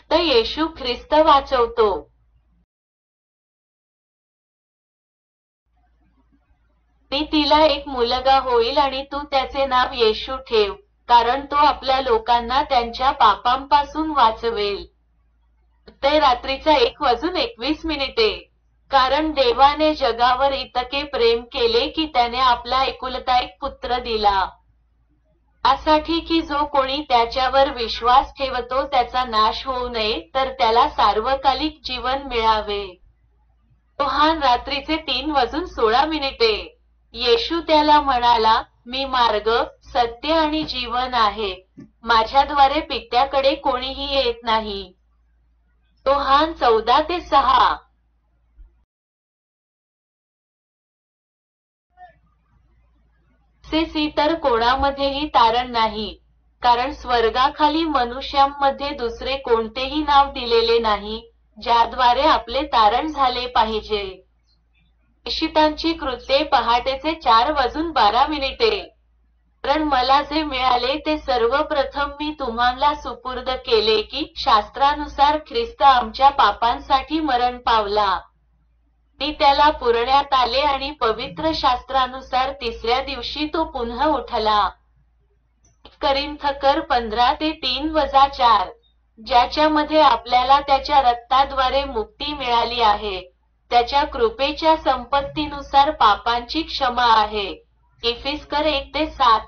तर येशू ख्रिस्त वाचवतो। मी तिला एक मुलगा होईल आणि तू त्याचे नाव येशू ठेव, कारण तो आपल्या लोकांना त्यांच्या पापांपासून वाचवेल। ते रात्रीचा 1:21। कारण देवाने जगावर इतके प्रेम केले की त्याने आपला एकुलता एक पुत्र दिला, यासाठी की जो कोणी त्याच्यावर विश्वास ठेवतो त्याचा नाश होऊ नये, तर त्याला सार्वकालिक जीवन मिळावे। योहान रात्रीचे 3:16। येशू त्याला म्हणाला, मी मार्ग, सत्य आणि जीवन आहे, माझ्याद्वारे पित्याकडे कोणीही येत नाही। योहान 14:6। इतर कोणामध्येही तारण नाही, कारण स्वर्गाखाली मनुष्यांमध्ये दुसरे कोणतेही नाव दिलेले नाही, ज्याद्वारे आपले तारण झाले पाहिजे। इशितांची कृत्ये पहाटेचे 4:12। कारण मला जे मिळाले ते सर्वप्रथम मी तुम्हाला सुपूर्द केले की शास्त्रानुसार ख्रिस्त आमच्या पापांसाठी मरण पावला आणि त्याला पुरण्यात आले आणि पवित्र शास्त्रानुसार तिसऱ्या दिवशी तो पुन्हा उठला। करिंथकर 15:3-4। ज्याच्यामध्ये आपल्याला त्याच्या रक्ताद्वारे मुक्ती मिळाली आहे, त्याच्या कृपेच्या संपत्तीनुसार पापांची क्षमा आहे। इफिसकर 1:7।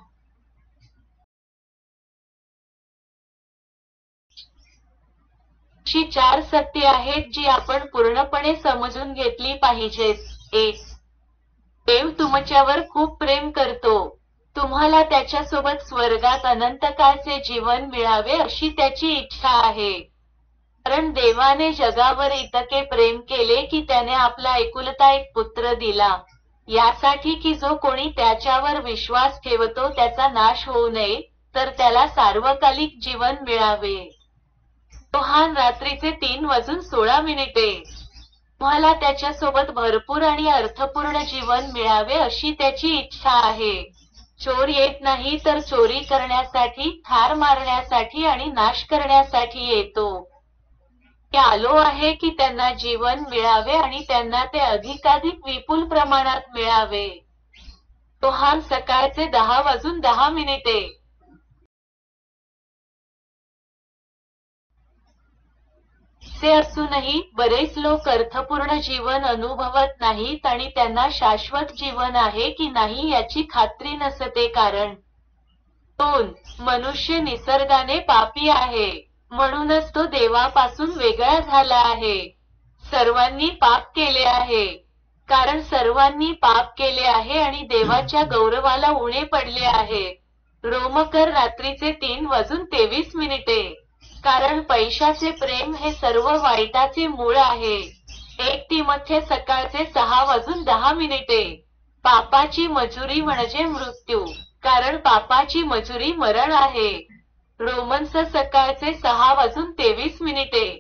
अशी 4 सत्ये आहेत जी आपण पूर्णपणे समजून घेतली पाहिजेत। 1. देव तुमच्यावर खूप प्रेम करतो। तुम्हाला त्याच्यासोबत स्वर्गात अनंतकाळचे जीवन मिळावे अशी त्याची इच्छा आहे। कारण देवाने जगावर इतके प्रेम केले की त्याने आपला एकुलता एक पुत्र दिला, यासाठी की जो कोणी त्याच्यावर विश्वास ठेवतो त्याचा नाश होऊ नये, तर त्याला सार्वकालिक जीवन मिळावे। योहान रात्रीचे 3:16। तुम्हाला त्याच्यासोबत भरपूर आणि अर्थपूर्ण जीवन मिळावे अशी त्याची इच्छा आहे। चोर येत नाही तर चोरी करण्यासाठी, ठार मारण्यासाठी आणि नाश करण्यासाठी येतो। मी आलो आहे की त्यांना जीवन मिळावे आणि त्यांना ते अधिकाधिक विपुल प्रमाणात मिळावे। योहान सकाळचे 10:10। असे असूनही बरेच लोक अर्थपूर्ण जीवन अनुभवत नाहीत आणि त्यांना शाश्वत जीवन आहे की नाही याची खात्री नसते। कारण 2. मनुष्य निसर्गाने पापी आहे, म्हणूनच तो देवापासून वेगळा झाला आहे। सर्वांनी पाप केले आहे, कारण सर्वांनी पाप केले आहे आणि देवाच्या गौरवाला उणे पडले आहे। रोमकर रात्रीचे 3:23। कारण पैशाचे प्रेम हे सर्व वाईटाचे मूळ आहे। 1 तिमोथेय सकाळचे 6:10। पापाची मजुरी म्हणजे मृत्यू, कारण पापाची मजुरी मरण आहे। रोमन्स सकाळचे 6:23।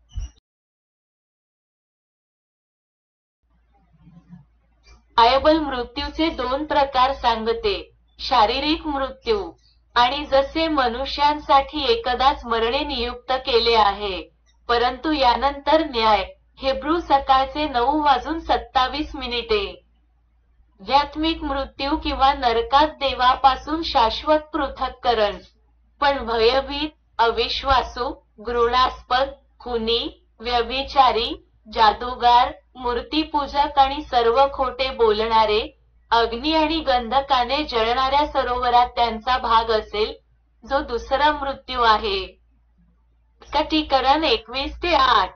बायबल मृत्यूचे 2 प्रकार सांगते, शारीरिक मृत्यू आणि जसे मनुष्यांसाठी एकदाच मरणे नियुक्त केले आहे, परंतु यानंतर न्याय। हिब्रू सकाळचे 9:27। आध्यात्मिक मृत्यू किंवा नरकात देवापासून शाश्वत पृथक्करण। पण भयभीत, अविश्वासू, घृणास्पद, खुनी, व्यभिचारी, जादूगार, मूर्तिपूजक आणि सर्व खोटे बोलणारे, अग्नी आणि गंधकाने जळणाऱ्या सरोवरात त्यांचा भाग असेल, जो दुसरा मृत्यू आहे। स्पष्टीकरण 21-8।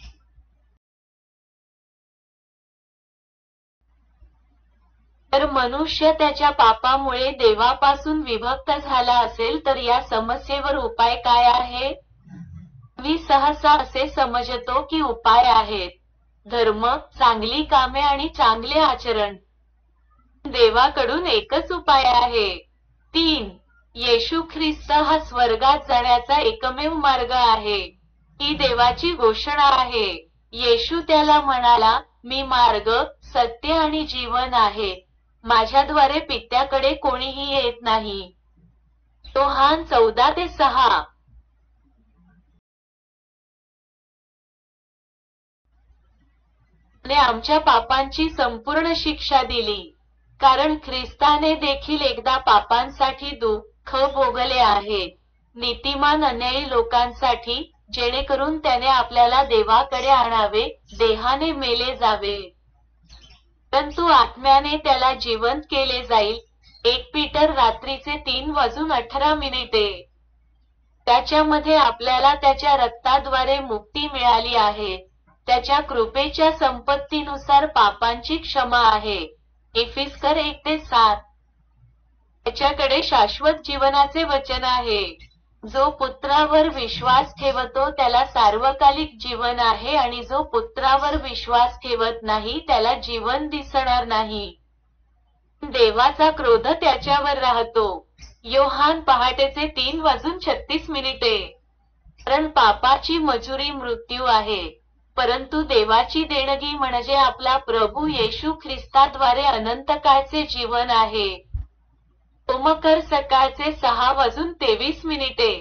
तर मनुष्य त्याच्या पापामुळे देवापासून विभक्त झाला असेल तर या समस्येवर उपाय काय आहे? मी सहसा असे समजतो की उपाय आहेत धर्म, चांगली कामे आणि चांगले आचरण। देवाकडून एकच उपाय आहे। 3. येशू ख्रिस्त हा स्वर्गात जाण्याचा एकमेव मार्ग आहे। ही देवाची घोषणा आहे। येशू त्याला म्हणाला, मी मार्ग, सत्य आणि जीवन आहे, माझ्याद्वारे पित्याकडे कोणीही येत नाही। योहान 14:6। ने आमच्या पापांची संपूर्ण शिक्षा दिली, कारण ख्रिस्ताने देखील एकदा पापांसाठी दुःख भोगले आहे, नीतिमान अन्यायी लोकांसाठी, जेणेकरून त्याने आपल्याला देवाकडे आणावे, देहाने मेले जावे, परंतु आत्म्याने त्याला जिवंत केले जाईल. 1 पीटर रात्रीचे 3:18. त्याच्यामध्ये आपल्याला त्याच्या रक्ताद्वारे मुक्ती मिळाली आहे. त्याच्या कृपेच्या संपत्तीनुसार पापांची क्षमा आहे. इफिस्कर 1:7. त्याच्याकडे शाश्वत जीवनाचे वचन आहे. जो पुत्रावर विश्वास ठेवतो त्याला सार्वकालिक जीवन आहे, आणि जो पुत्रावर विश्वास ठेवत नाही त्याला जीवन दिसणार नाही. देवाचा क्रोध त्याच्यावर राहतो. योहान पहाटेचे 3:36. कारण पापाची मजुरी मृत्यू आहे, परंतु देवाची देणगी म्हणजे आपला प्रभू येशू ख्रिस्ताद्वारे अनंतकाळचे जीवन आहे. रोमकर सकाळचे 6:23.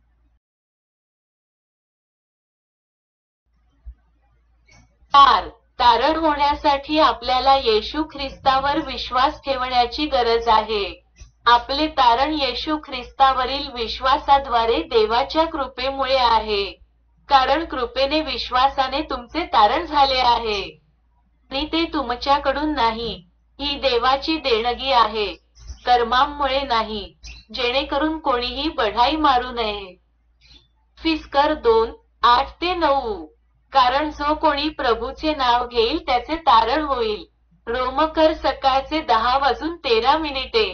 तारण होण्यासाठी आपल्याला येशू ख्रिस्तावर विश्वास ठेवण्याची गरज आहे. आपले तारण येशू ख्रिस्तावरील विश्वासाद्वारे देवाच्या कृपेमुळे आहे, कारण कृपेने विश्वासाने तुमचे तारण झाले आहे, आणि ते तुमच्याकडून नाही, ही देवाची देणगी आहे, कर्मांमुळे नाही, जेणेकरून कोणीही बढाई मारू नये. इफिस्कर 2:8-9. कारण जो कोणी प्रभूचे नाव घेईल त्याचे तारण होईल. रोमकर सकाळचे 10:13.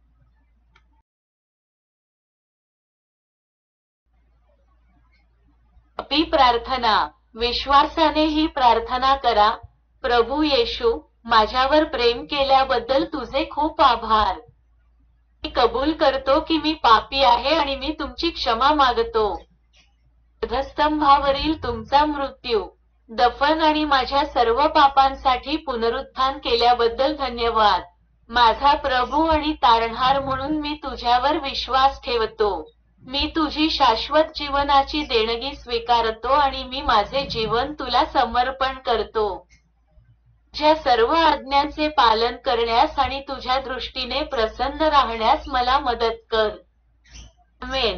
पापी प्रार्थना. विश्वासाने ही प्रार्थना करा: प्रभू येशू, माझ्यावर प्रेम केल्याबद्दल तुझे खूप आभार. मी कबूल करतो की मी पापी आहे आणि मी तुमची क्षमा मागतो. वधस्तंभावरील तुमचा मृत्यू, दफन आणि माझ्या सर्व पापांसाठी पुनरुत्थान केल्याबद्दल धन्यवाद. माझा प्रभू आणि तारणहार म्हणून मी तुझ्यावर विश्वास ठेवतो. मी तुझी शाश्वत जीवनाची देणगी स्वीकारतो आणि मी माझे जीवन तुला समर्पण करतो. तुझ्या सर्व आज्ञांचे पालन करण्यास आणि तुझ्या दृष्टीने प्रसन्न राहण्यास मला मदत कर. आमेन.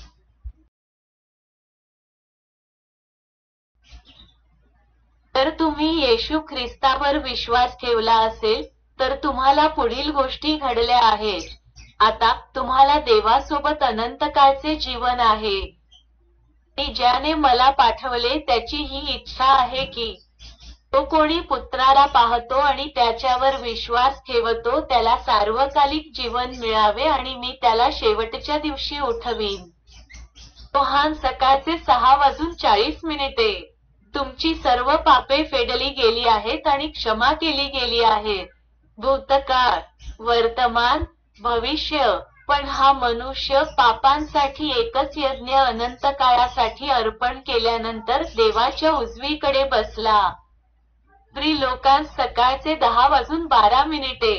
जर तुम्ही येशू ख्रिस्तावर विश्वास ठेवला असेल तर तुम्हाला पुढील गोष्टी घडल्या आहेत. आता तुम्हाला देवासोबत अनंतकाळचे जीवन आहे. आणि ज्याने मला पाठवले त्याची ही इच्छा आहे की तो कोणी पुत्राला पाहतो आणि त्याच्यावर विश्वास ठेवतो त्याला सार्वकालिक जीवन मिळावे, आणि मी त्याला शेवटच्या दिवशी उठवीन. योहान सकाळचे 6:40. तुमची सर्व पापे फेडली गेली आहेत आणि क्षमा केली गेली आहेत. भूतकाळ, वर्तमान, भविष्य. पण हा मनुष्य पापांसाठी एकच यज्ञ अनंत काळासाठी अर्पण केल्यानंतर देवाच्या उजवीकडे बसला. लोकांस सकाळचे 10:12.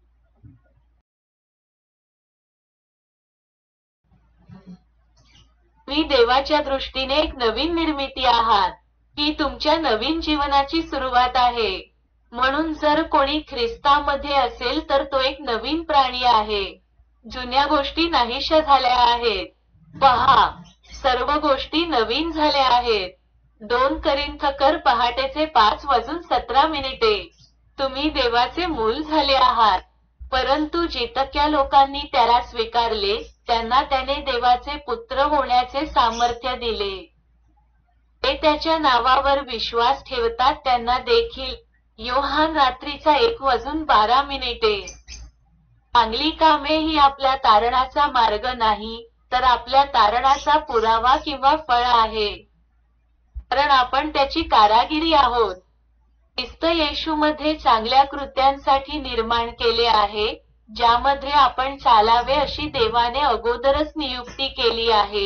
मी देवाच्या दृष्टीने एक नवीन निर्मिती आहात. ही तुमच्या नवीन जीवनाची सुरुवात आहे. म्हणून जर कोणी ख्रिस्तामध्ये असेल तर तो एक नवीन प्राणी आहे. जुन्या गोष्टी नाहीशा झाल्या आहेत. पहा, सर्व गोष्टी नवीन झाल्या आहेत. 2 करिंथकर पहाटेचे 5:17. तुम्ही देवाचे मूल झाले आहात. परंतु जितक्या लोकांनी त्याला स्वीकारले त्यांना त्याने देवाचे पुत्र होण्याचे सामर्थ्य दिले. ते त्याच्या नावावर विश्वास ठेवतात त्यांना देखील. योहान रात्रीचा 1:12. चांगली कामे ही आपल्या तारणाचा मार्ग नाही, तर आपल्या तारणाचा पुरावा किंवा फळ आहे. कारण आपण त्याची कारागिरी आहोत. ख्रिस्त येशूमध्ये चांगल्या कृत्यांसाठी निर्माण केले आहे, ज्यामध्ये आपण चालावे अशी देवाने अगोदरच नियुक्ती केली आहे.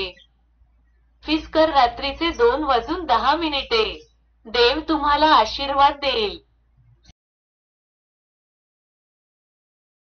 इफिस्कर रात्रीचे 2:10. देव तुम्हाला आशीर्वाद देईल.